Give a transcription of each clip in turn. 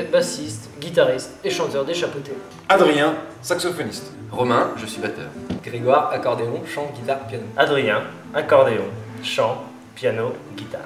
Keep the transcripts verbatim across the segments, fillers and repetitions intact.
bassiste, guitariste et chanteur des Chapeautés. Adrien, saxophoniste. Romain, je suis batteur. Grégoire, accordéon, chant, guitare, piano. Adrien, accordéon, chant, piano, guitare.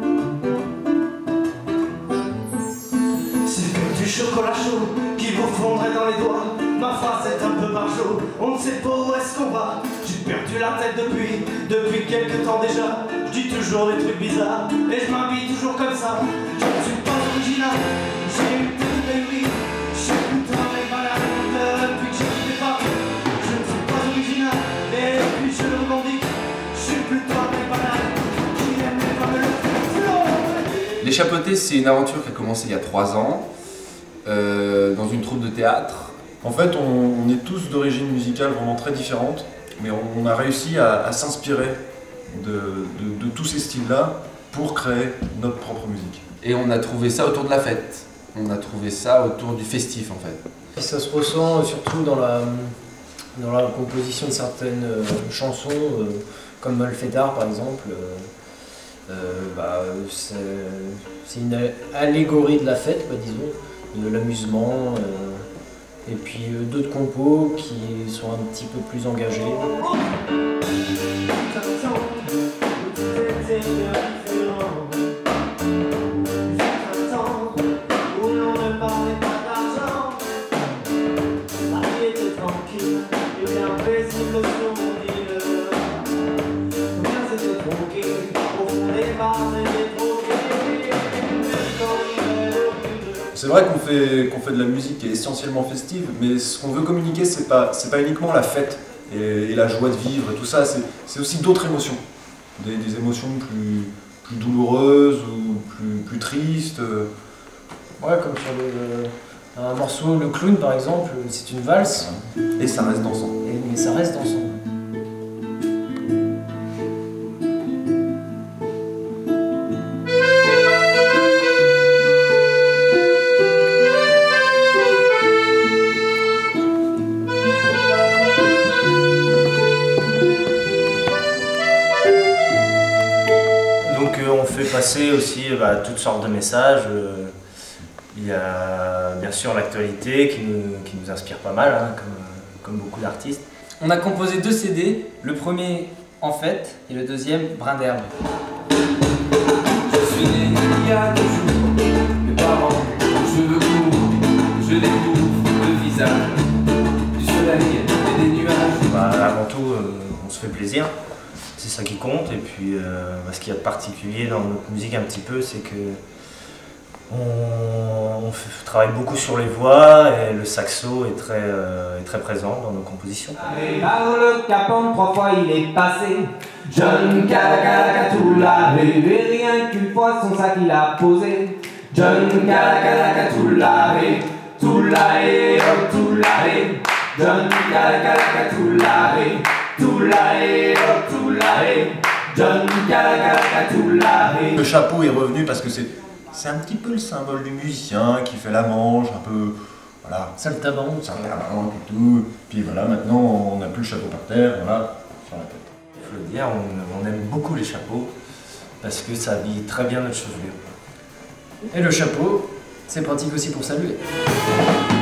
C'est comme du chocolat chaud qui vous fondrait dans les doigts. Ma phrase est un peu barjot, on ne sait pas où est-ce qu'on va. J'ai perdu la tête depuis, depuis quelques temps déjà. Je dis toujours des trucs bizarres et je m'habille toujours comme ça. Je ne suis pas original, j'ai une tête de oui. Je suis putain les malades depuis que je ne fais pas. Je ne suis pas original et puis je le revendique. Je suis plutôt les malades qui aiment les femmes le flow. Les Chapeautés, c'est une aventure qui a commencé il y a trois ans, euh, dans une troupe de théâtre. En fait, on, on est tous d'origine musicale vraiment très différente, mais on, on a réussi à, à s'inspirer de, de, de tous ces styles-là pour créer notre propre musique. Et on a trouvé ça autour de la fête. On a trouvé ça autour du festif en fait. Et ça se ressent surtout dans la, dans la composition de certaines euh, chansons, euh, comme Malfaiteur par exemple. Euh, euh, bah, c'est une allégorie de la fête, bah, disons, de l'amusement. Euh, Et puis euh, d'autres compos qui sont un petit peu plus engagés. C'est vrai qu'on fait, qu'on fait de la musique qui est essentiellement festive, mais ce qu'on veut communiquer, c'est pas, c'est pas uniquement la fête et, et la joie de vivre et tout ça, c'est aussi d'autres émotions. Des, des émotions plus, plus douloureuses ou plus, plus tristes. Ouais, comme sur le, un morceau, Le Clown par exemple, c'est une valse. Et ça reste dansant. Et, mais ça reste dansant. On fait passer aussi bah, toutes sortes de messages. Il y a bien sûr l'actualité qui nous, qui nous inspire pas mal, hein, comme, comme beaucoup d'artistes. On a composé deux C D, le premier En Fête et le deuxième Brin d'herbe. Je suis né il y a deux jours, mes parents, cheveux courts, je découvre le visage du soleil et des nuages. Bah, avant tout, euh, on se fait plaisir. C'est ça qui compte, et puis euh, bah, ce qu'il y a de particulier dans notre musique un petit peu, c'est que on, on fait, travaille beaucoup sur les voix et le saxo est très, euh, est très présent dans nos compositions. Par le capon, trois fois il est passé. John Kalakatula, et rien qu'une fois son sac il a posé. John Kalakatula, Tula et Tula et John Kalakatula, Tula et Tula et John Kalakatula. Le chapeau est revenu parce que c'est c'est un petit peu le symbole du musicien qui fait la manche, un peu, voilà. Saltimbanque. Saltimbanque et tout. Puis voilà, maintenant on n'a plus le chapeau par terre, voilà, sur la tête. Il faut le dire, on, on aime beaucoup les chapeaux parce que ça habille très bien notre chevelure. Et le chapeau, c'est pratique aussi pour saluer.